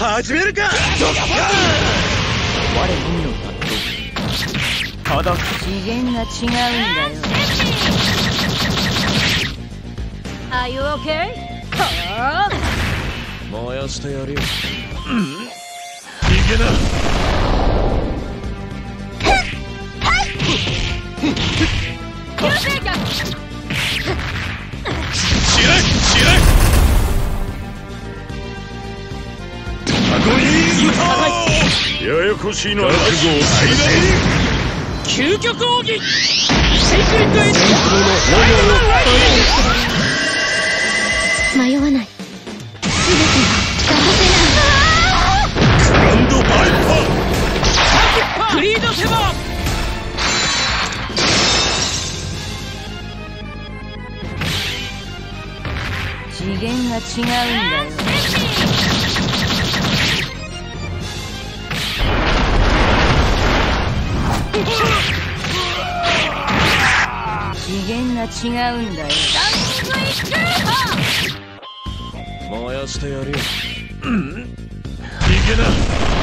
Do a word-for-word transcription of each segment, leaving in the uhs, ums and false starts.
始めるか。 我のみをたっとただ次元が違うんだよ。Are you okay? 燃やしてやるよ。うん、いけな。しらいしらい。ややこしいのは覚悟を最大に。 究極奥義セイクリッドエッジ。 迷わない。全ては欠かせない。 グランドバイパークリードセバー。次元が違うんだよ。次元が違うんだよ。 燃やしてやるよ。うん、いけな。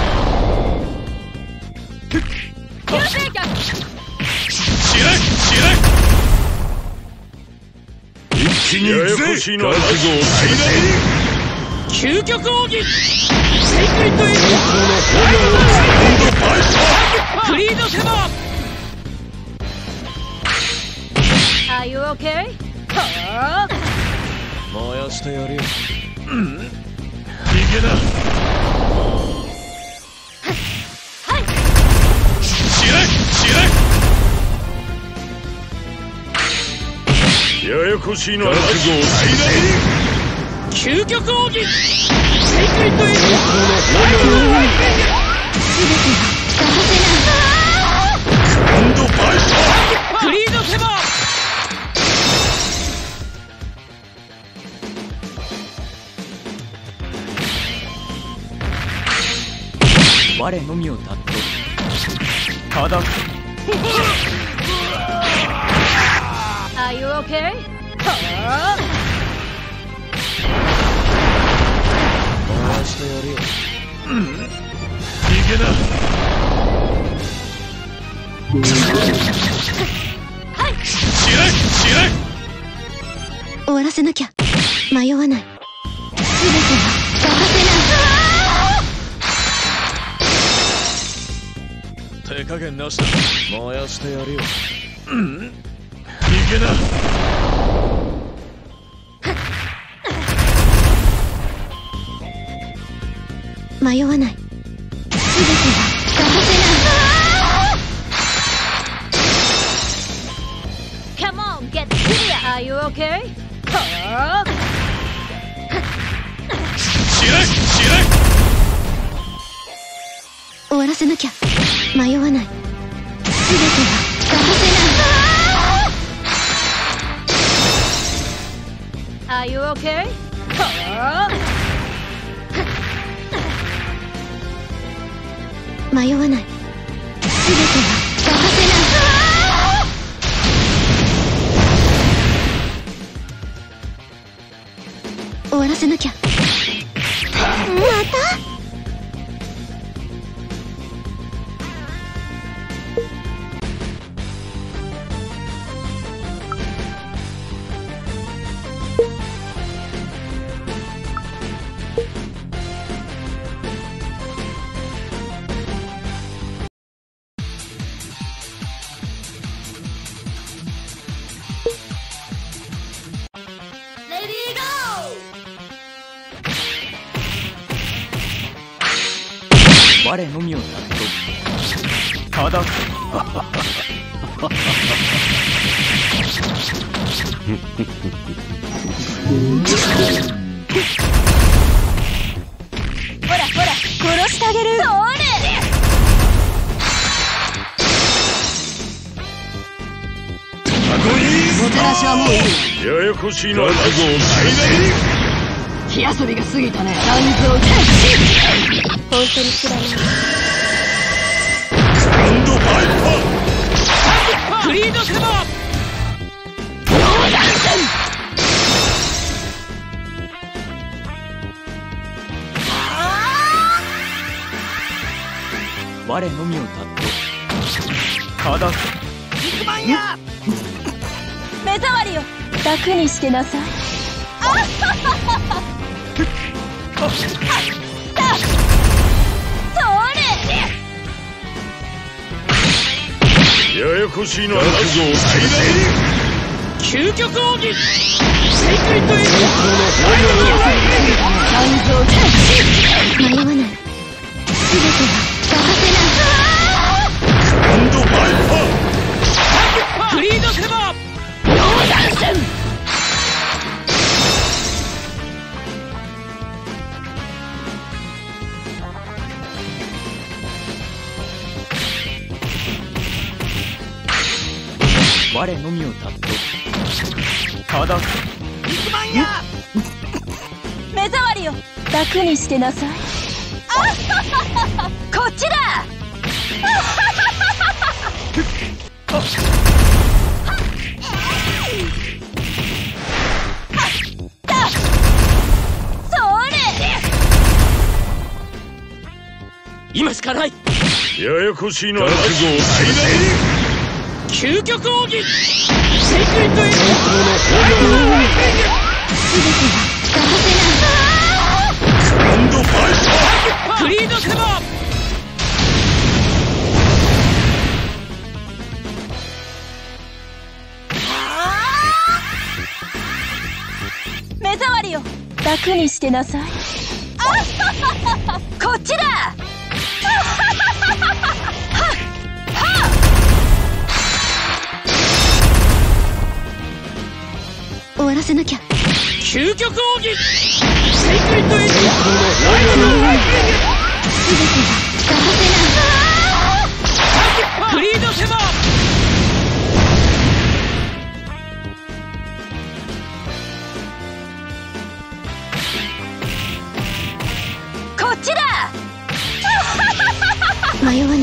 しらいしらい。一気にややこしいのは覚悟を最大に。 究極奥義セイクリッドエッジ。クリードセバー。Are you okay? 燃やしてやるよ。うん、いけな。しらいしらい。ややこしいのは覚悟を最大に。 究極奥義セイクリッドエッジ。 グランドバイパークリードセバー。我のみをたっとただAre you okay? 回してやるよ。うん、いけな。しらいしらい。 終わらせなきゃ。迷わない。全ては欠かせない。 手加減なしだ。燃やしてやるよ。うん、いけな。 迷わない。全ては欠かせない。 Come on, get here. Are you okay? しらいしらい。 終わらせなきゃ。迷わない。全ては欠かせない。 Are you okay? 迷わない。全ては欠かせない。終わらせなきゃ。また我のみをたっとただほらほら殺してあげる。それもてなしはもういい。 ややこしいのは覚悟を最大に。 火遊びが過ぎたね。 本当に知らない。 グランドバイパークリードセバー。 我のみをたってただ肉まんや目障りよ楽にしてなさい。あっはっはっはややこしいのは覚悟を最大究極奥義セイクリッドエイジ誕生迷わない。全ては欠かせない。 グランドバイパーグリードセバー溶断戦我のみをたってただ肉まんや目障りよ楽にしてなさい。あっはっはっはこっちだそれ今しかない。 ややこしいのは覚悟を最大究極奥義セイクリッドエイジ全ては欠かせない。 グランドバイパーグリードセバー目障りよ楽にしてなさい。あっはっはっはこっちだ終わらせなきゃ。 究極奥義セイクリッドエイジ全ては欠かせない。 グリードセバーこっちだ迷わない。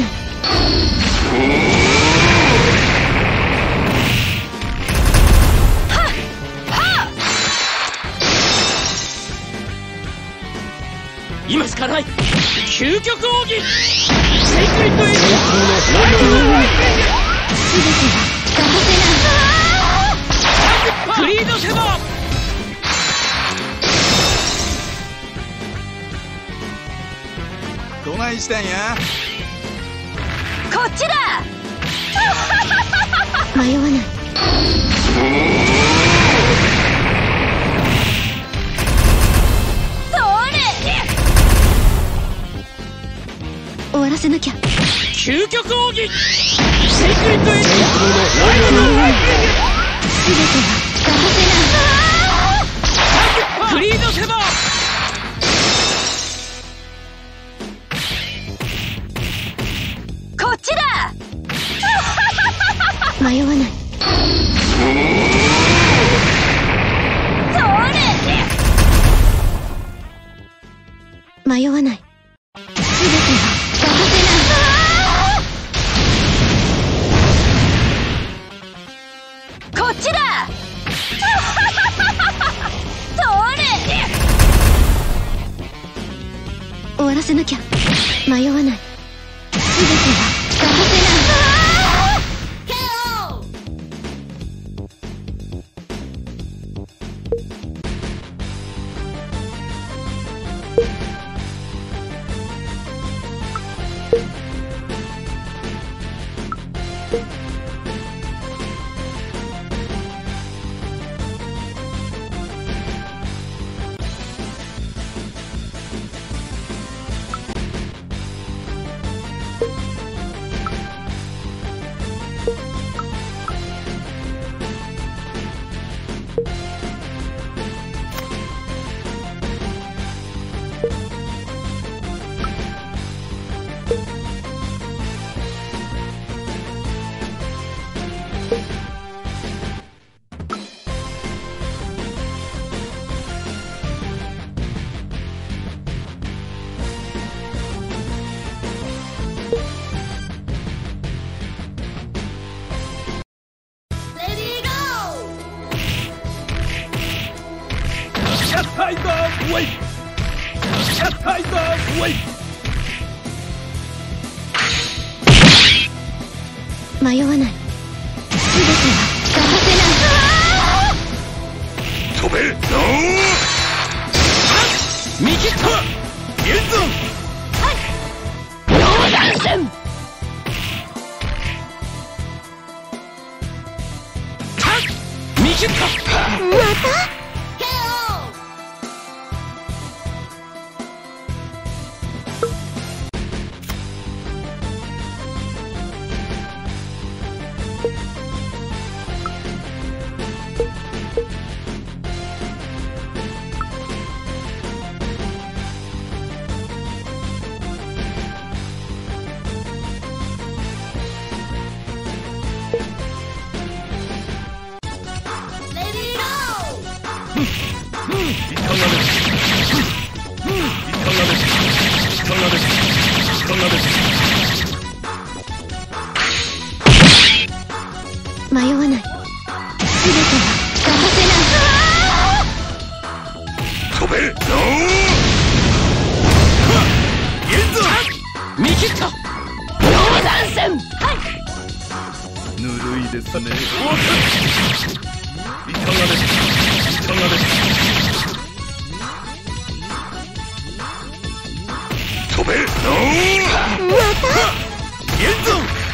今しかない。究極奥義セイクリッドエイジ全ては欠かせない。 グリードセバーどないしたんや。 こっちだ迷わない。終わらせなきゃ。 究極奥義セイクリッドエイジ全ては欠かせない。 グリードセバーこっちだ迷わない。迷わない。全ては欠かせない。 こっちだ終わらせなきゃ。迷わない。全ては欠かせない。 Wait! Tiger, wait! 迷わない。全ては欠かせない。 飛べ。 見切った。現存。 溶断戦。 見切った。 また迷わない。全ては欠かせない。 飛べ。 現存。見切った。 溶断戦。 ぬるいですね。いかがですか。いかがですか。 飛べ。 また現存。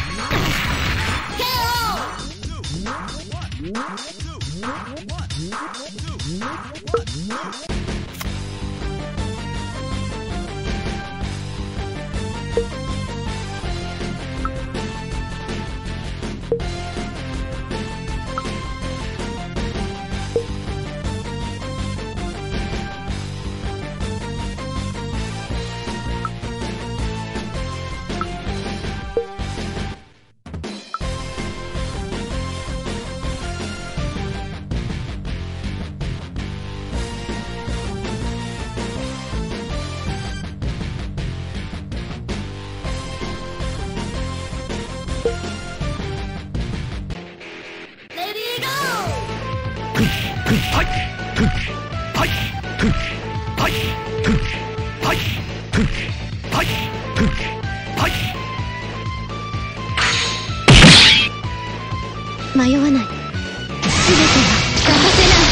迷わない。全ては欠か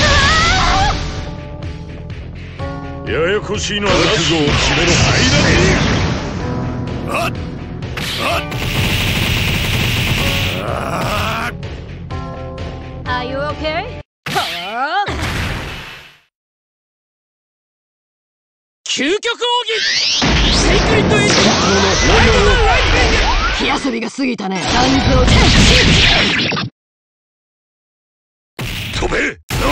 せない。 ややこしいのは覚悟を決めろ。 あっあっ Are you okay? 究極奥義セイクリッドエイジライトのライトニング。 火遊びが過ぎたね。残像天飛べ。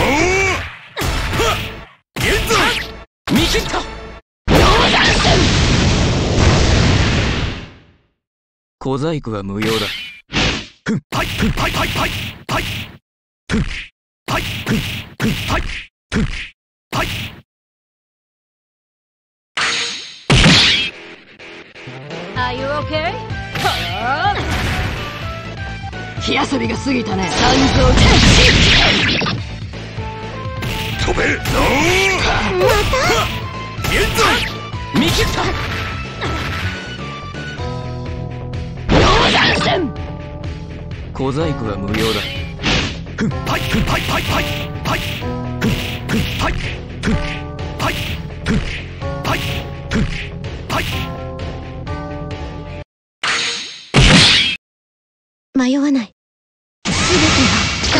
現存。見切った。 溶断戦。 小細工は無用だ。ふんはいふんはいはいはいはいふんはいふんふんはいふんはい。 Are you okay? 火遊びが過ぎたね。残像天飛べ。 また現存。見切った。 溶断戦。 小細工は無用だ。ふんはいふんはいはいはいはいふんふんはいふんはいふんはいふんはい。 迷わない。全ては欠か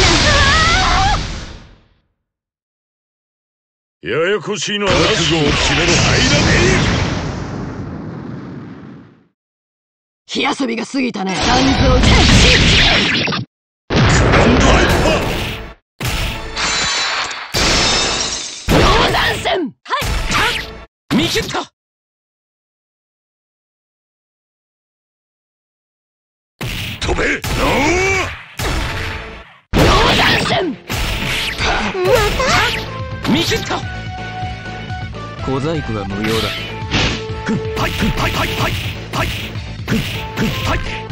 せない。 ややこしいのは覚悟を決めろ。 火遊びが過ぎたね。残像天溶断戦。 見切った。 飛べ。 溶断戦。 見切った。小細工は無用だ。ふんはいふんはいはいはいはいふんふんはい